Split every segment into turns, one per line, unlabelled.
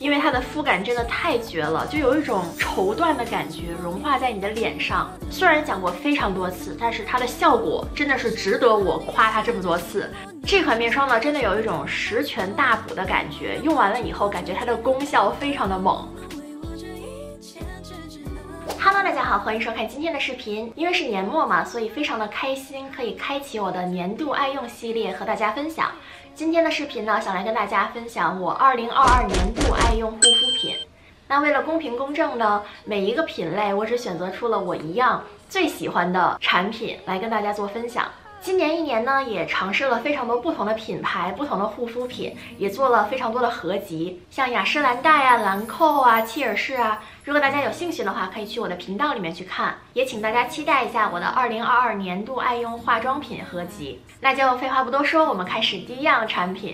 因为它的肤感真的太绝了，就有一种绸缎的感觉融化在你的脸上。虽然讲过非常多次，但是它的效果真的是值得我夸它这么多次。这款面霜呢，真的有一种十全大补的感觉，用完了以后感觉它的功效非常的猛。Hello， 大家好，欢迎收看今天的视频。因为是年末嘛，所以非常的开心，可以开启我的年度爱用系列和大家分享。今天的视频呢，想来跟大家分享我2022年度爱用护肤品。那为了公平公正呢，每一个品类我只选择出了我一样最喜欢的产品来跟大家做分享。今年一年呢，也尝试了非常多不同的品牌、不同的护肤品，也做了非常多的合集，像雅诗兰黛啊、兰蔻啊、切尔氏啊。如果大家有兴趣的话，可以去我的频道里面去看，也请大家期待一下我的2022年度爱用化妆品合集。那就废话不多说，我们开始第一样产品。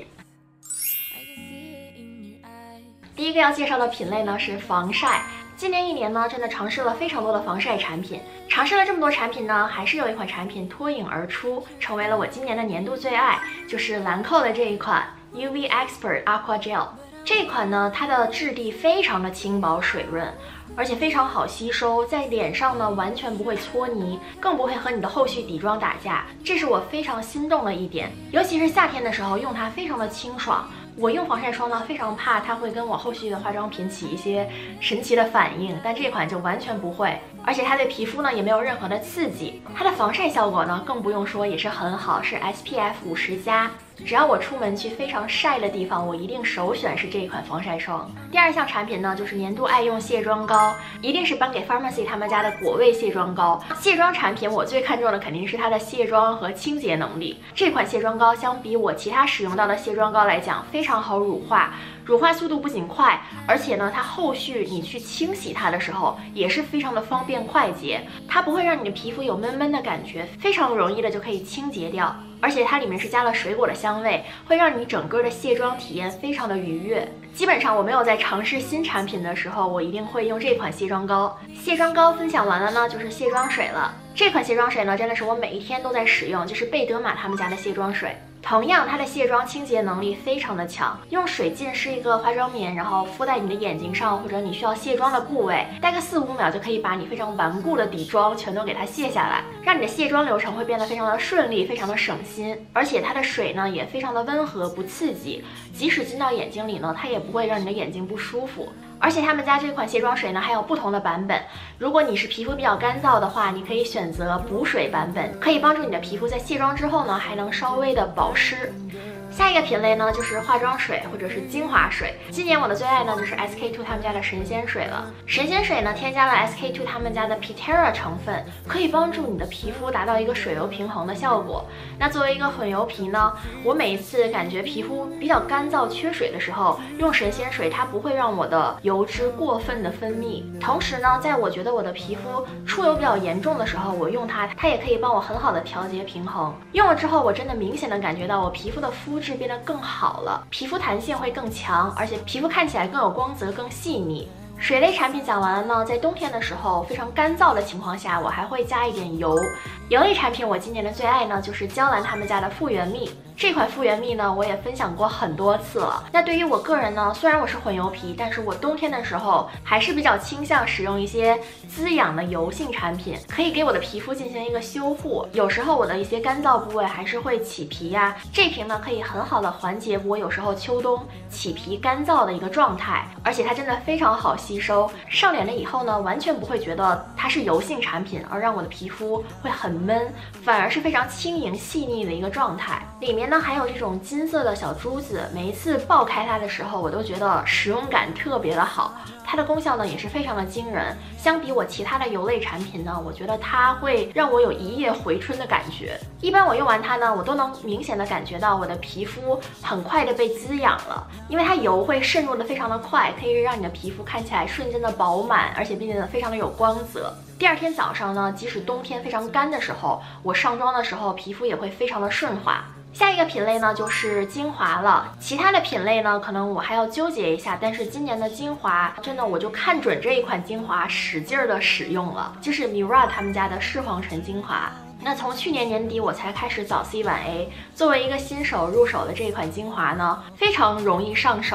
第一个要介绍的品类呢是防晒。今年一年呢，真的尝试了非常多的防晒产品。尝试了这么多产品呢，还是有一款产品脱颖而出，成为了我今年的年度最爱，就是兰蔻的这一款 UV Expert Aqua Gel。这款呢，它的质地非常的轻薄水润，而且非常好吸收，在脸上呢完全不会搓泥，更不会和你的后续底妆打架，这是我非常心动的一点。尤其是夏天的时候，用它非常的清爽。我用防晒霜呢，非常怕它会跟我后续的化妆品起一些神奇的反应，但这款就完全不会，而且它对皮肤呢也没有任何的刺激。它的防晒效果呢更不用说，也是很好，是 SPF 50+。只要我出门去非常晒的地方，我一定首选是这一款防晒霜。第二项产品呢，就是年度爱用卸妆膏，一定是颁给 Pharmacy 他们家的果味卸妆膏。卸妆产品我最看重的肯定是它的卸妆和清洁能力。这款卸妆膏相比我其他使用到的卸妆膏来讲，非常好乳化。乳化速度不仅快，而且呢，它后续你去清洗它的时候也是非常的方便快捷，它不会让你的皮肤有闷闷的感觉，非常容易的就可以清洁掉。而且它里面是加了水果的香味，会让你整个的卸妆体验非常的愉悦。基本上我没有在尝试新产品的时候，我一定会用这款卸妆膏。卸妆膏分享完了呢，就是卸妆水了。这款卸妆水呢，真的是我每一天都在使用，就是贝德玛他们家的卸妆水。同样，它的卸妆清洁能力非常的强，用水浸湿一个化妆棉，然后敷在你的眼睛上，或者你需要卸妆的部位，待个4-5秒就可以把你非常顽固的底妆全都给它卸下来，让你的卸妆流程会变得非常的顺利，非常的省心。而且它的水呢也非常的温和，不刺激，即使进到眼睛里呢，它也不会让你的眼睛不舒服。而且他们家这款卸妆水呢还有不同的版本，如果你是皮肤比较干燥的话，你可以选择补水版本，可以帮助你的皮肤在卸妆之后呢还能稍微的保湿。下一个品类呢就是化妆水或者是精华水。今年我的最爱呢就是 SK-II 他们家的神仙水了。神仙水呢添加了 SK-II 他们家的 Pitera 成分，可以帮助你的皮肤达到一个水油平衡的效果。那作为一个混油皮呢，我每一次感觉皮肤比较干燥缺水的时候，用神仙水它不会让我的油脂过分的分泌。同时呢，在我觉得我的皮肤出油比较严重的时候，我用它，它也可以帮我很好的调节平衡。用了之后，我真的明显的感觉到我皮肤的肤质变得更好了，皮肤弹性会更强，而且皮肤看起来更有光泽，更细腻。水类产品讲完了呢，在冬天的时候非常干燥的情况下，我还会加一点油。油类产品我今年的最爱呢就是娇兰他们家的复原蜜。这款复原蜜呢，我也分享过很多次了。那对于我个人呢，虽然我是混油皮，但是我冬天的时候还是比较倾向使用一些滋养的油性产品，可以给我的皮肤进行一个修护。有时候我的一些干燥部位还是会起皮呀，这瓶呢可以很好的缓解我有时候秋冬起皮干燥的一个状态，而且它真的非常好吸收，上脸了以后呢，完全不会觉得它是油性产品，而让我的皮肤会很闷，反而是非常轻盈细腻的一个状态。里面呢还有这种金色的小珠子，每一次爆开它的时候，我都觉得使用感特别的好。它的功效呢也是非常的惊人，相比我其他的油类产品呢，我觉得它会让我有一夜回春的感觉。一般我用完它呢，我都能明显的感觉到我的皮肤很快的被滋养了，因为它油会渗入的非常的快，可以让你的皮肤看起来瞬间的饱满，而且并且非常的有光泽。第二天早上呢，即使冬天非常干的时候，我上妆的时候皮肤也会非常的顺滑。下一个品类呢就是精华了，其他的品类呢可能我还要纠结一下，但是今年的精华真的我就看准这一款精华使劲的使用了，就是 Murad 他们家的视黄醇精华。那从去年年底我才开始早 C 晚 A， 作为一个新手入手的这一款精华呢，非常容易上手。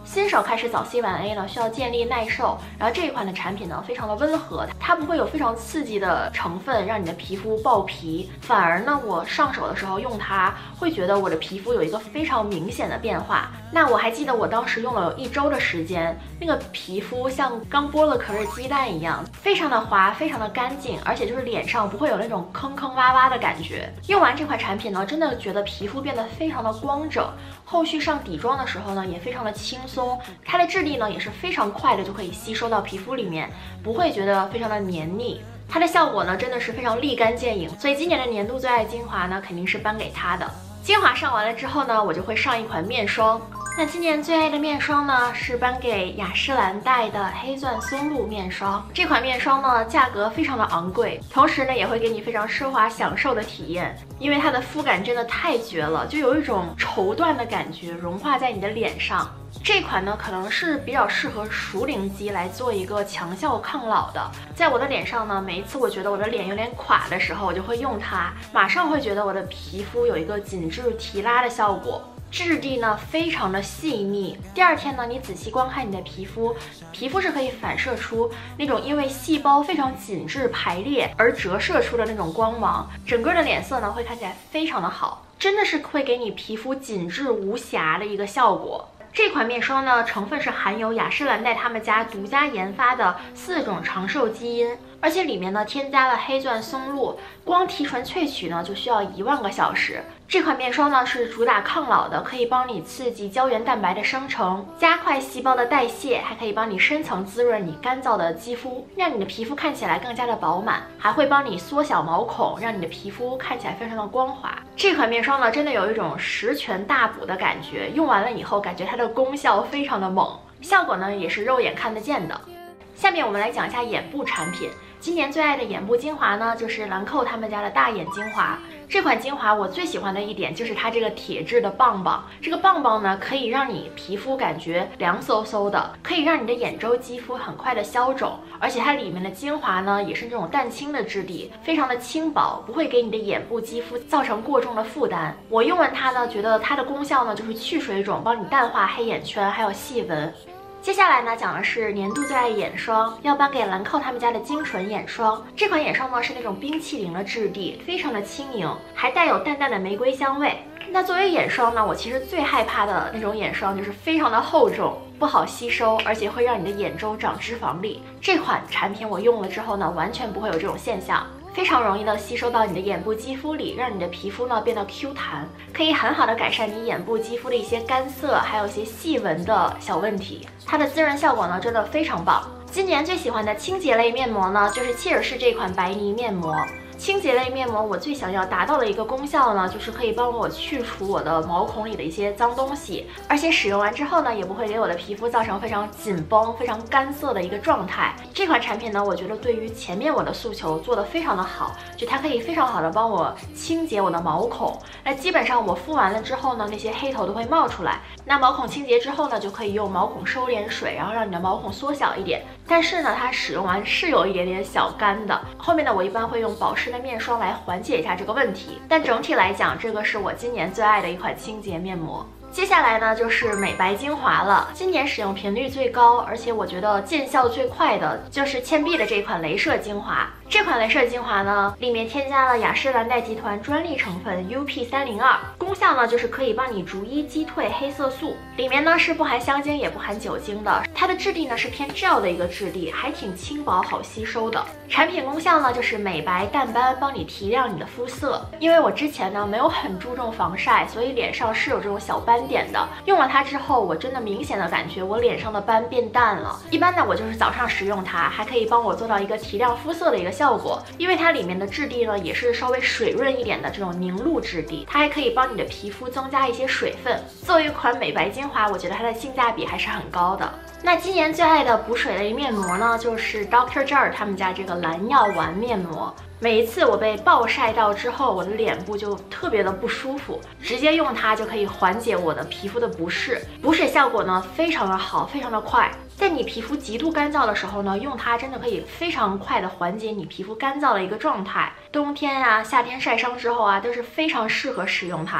新手开始早 C 晚 A 呢，需要建立耐受。然后这一款的产品呢，非常的温和，它不会有非常刺激的成分，让你的皮肤爆皮。反而呢，我上手的时候用它，会觉得我的皮肤有一个非常明显的变化。那我还记得我当时用了有1周的时间，那个皮肤像刚剥了壳的鸡蛋一样，非常的滑，非常的干净，而且就是脸上不会有那种坑坑洼洼的感觉。用完这款产品呢，真的觉得皮肤变得非常的光整，后续上底妆的时候呢，也非常的轻松。它的质地呢，也是非常快的就可以吸收到皮肤里面，不会觉得非常的黏腻。它的效果呢，真的是非常立竿见影，所以今年的年度最爱精华呢，肯定是颁给它的。精华上完了之后呢，我就会上一款面霜。那今年最爱的面霜呢，是颁给雅诗兰黛的黑钻松露面霜。这款面霜呢，价格非常的昂贵，同时呢，也会给你非常奢华享受的体验，因为它的肤感真的太绝了，就有一种绸缎的感觉融化在你的脸上。这款呢，可能是比较适合熟龄肌来做一个强效抗老的。在我的脸上呢，每一次我觉得我的脸有点垮的时候，我就会用它，马上会觉得我的皮肤有一个紧致提拉的效果。质地呢非常的细腻，第二天呢，你仔细观看你的皮肤，皮肤是可以反射出那种因为细胞非常紧致排列而折射出的那种光芒，整个的脸色呢会看起来非常的好，真的是会给你皮肤紧致无瑕的一个效果。这款面霜呢，成分是含有雅诗兰黛他们家独家研发的4种长寿基因，而且里面呢添加了黑钻松露，光提纯萃取呢就需要1万个小时。这款面霜呢是主打抗老的，可以帮你刺激胶原蛋白的生成，加快细胞的代谢，还可以帮你深层滋润你干燥的肌肤，让你的皮肤看起来更加的饱满，还会帮你缩小毛孔，让你的皮肤看起来非常的光滑。这款面霜呢真的有一种十全大补的感觉，用完了以后感觉它的功效非常的猛，效果呢也是肉眼看得见的。下面我们来讲一下眼部产品。今年最爱的眼部精华呢，就是兰蔻他们家的大眼精华。这款精华我最喜欢的一点就是它这个铁质的棒棒，这个棒棒呢可以让你皮肤感觉凉飕飕的，可以让你的眼周肌肤很快的消肿，而且它里面的精华呢也是这种淡青的质地，非常的轻薄，不会给你的眼部肌肤造成过重的负担。我用完它呢，觉得它的功效呢就是去水肿，帮你淡化黑眼圈还有细纹。接下来呢，讲的是年度最爱眼霜，要颁给兰蔻他们家的精纯眼霜。这款眼霜呢是那种冰淇淋的质地，非常的轻盈，还带有淡淡的玫瑰香味。那作为眼霜呢，我其实最害怕的那种眼霜就是非常的厚重，不好吸收，而且会让你的眼周长脂肪粒。这款产品我用了之后呢，完全不会有这种现象。非常容易的吸收到你的眼部肌肤里，让你的皮肤呢变得 Q 弹，可以很好的改善你眼部肌肤的一些干涩，还有一些细纹的小问题。它的滋润效果呢真的非常棒。今年最喜欢的清洁类面膜呢，就是切尔氏这款白泥面膜。清洁类面膜我最想要达到的一个功效呢，就是可以帮我去除我的毛孔里的一些脏东西，而且使用完之后呢，也不会给我的皮肤造成非常紧绷、非常干涩的一个状态。这款产品呢，我觉得对于前面我的诉求做得非常的好，就它可以非常好的帮我清洁我的毛孔。那基本上我敷完了之后呢，那些黑头都会冒出来。那毛孔清洁之后呢，就可以用毛孔收敛水，然后让你的毛孔缩小一点。但是呢，它使用完是有一点点小干的。后面呢，我一般会用保湿的面霜来缓解一下这个问题。但整体来讲，这个是我今年最爱的一款清洁面膜。接下来呢，就是美白精华了。今年使用频率最高，而且我觉得见效最快的就是倩碧的这款镭射精华。这款镭射精华呢，里面添加了雅诗兰黛集团专利成分 UP302，功效呢就是可以帮你逐一击退黑色素。里面呢是不含香精也不含酒精的，它的质地呢是偏 gel 的一个质地，还挺轻薄好吸收的。产品功效呢就是美白淡斑，帮你提亮你的肤色。因为我之前呢没有很注重防晒，所以脸上是有这种小斑点的。用了它之后，我真的明显的感觉我脸上的斑变淡了。一般呢我就是早上使用它，还可以帮我做到一个提亮肤色的一个效果。因为它里面的质地呢也是稍微水润一点的这种凝露质地，它还可以帮你的皮肤增加一些水分。作为一款美白精华，我觉得它的性价比还是很高的。那今年最爱的补水类面膜呢，就是 Dr. Jart 他们家这个蓝药丸面膜。每一次我被暴晒到之后，我的脸部就特别的不舒服，直接用它就可以缓解我的皮肤的不适，补水效果呢非常的好，非常的快。在你皮肤极度干燥的时候呢，用它真的可以非常快的缓解你皮肤干燥的一个状态。冬天啊、夏天晒伤之后啊，都是非常适合使用它的。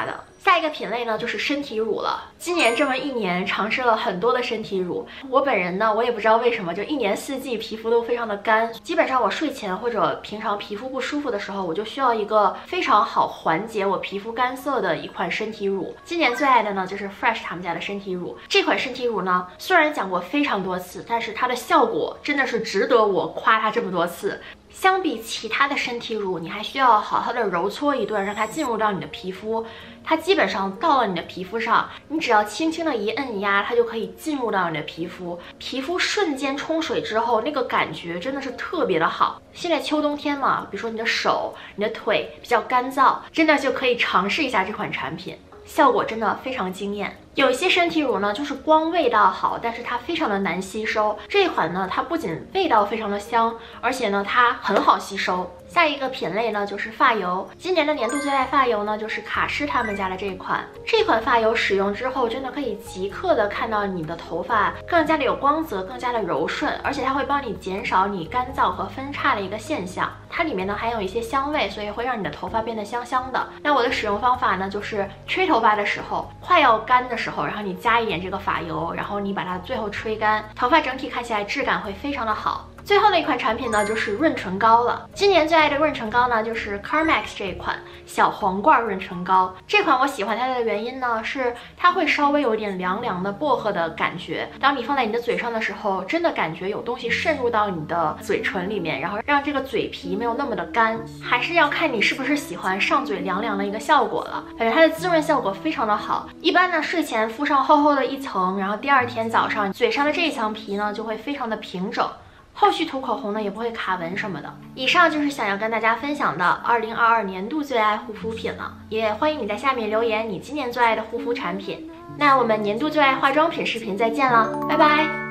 下一个品类呢就是身体乳了。今年这么一年，尝试了很多的身体乳。我本人呢，我也不知道为什么，就一年四季皮肤都非常的干。基本上我睡前或者平常皮肤不舒服的时候，我就需要一个非常好缓解我皮肤干涩的一款身体乳。今年最爱的呢就是 Fresh 他们家的身体乳。这款身体乳呢，虽然讲过非常多次，但是它的效果真的是值得我夸它这么多次。相比其他的身体乳，你还需要好好的揉搓一顿，让它进入到你的皮肤。它基本上到了你的皮肤上，你只要轻轻的一摁一压，它就可以进入到你的皮肤。皮肤瞬间冲水之后，那个感觉真的是特别的好。现在秋冬天嘛，比如说你的手、你的腿比较干燥，真的就可以尝试一下这款产品。效果真的非常惊艳。有一些身体乳呢，就是光味道好，但是它非常的难吸收。这一款呢，它不仅味道非常的香，而且呢，它很好吸收。下一个品类呢，就是发油。今年的年度最爱发油呢，就是卡诗他们家的这一款。这款发油使用之后，真的可以即刻的看到你的头发更加的有光泽，更加的柔顺，而且它会帮你减少你干燥和分叉的一个现象。它里面呢还有一些香味，所以会让你的头发变得香香的。那我的使用方法呢，就是吹头发的时候，快要干的时候，然后你加一点这个发油，然后你把它最后吹干，头发整体看起来质感会非常的好。最后的一款产品呢，就是润唇膏了。今年最爱的润唇膏呢，就是 CARMAX 这一款小黄罐润唇膏。这款我喜欢它的原因呢，是它会稍微有点凉凉的薄荷的感觉。当你放在你的嘴上的时候，真的感觉有东西渗入到你的嘴唇里面，然后让这个嘴皮没有那么的干。还是要看你是不是喜欢上嘴凉凉的一个效果了。反正它的滋润效果非常的好。一般呢，睡前敷上厚厚的一层，然后第二天早上嘴上的这一层皮呢，就会非常的平整。后续涂口红呢也不会卡纹什么的。以上就是想要跟大家分享的2022年度最爱护肤品了，也欢迎你在下面留言你今年最爱的护肤产品。那我们年度最爱化妆品视频再见了，拜拜。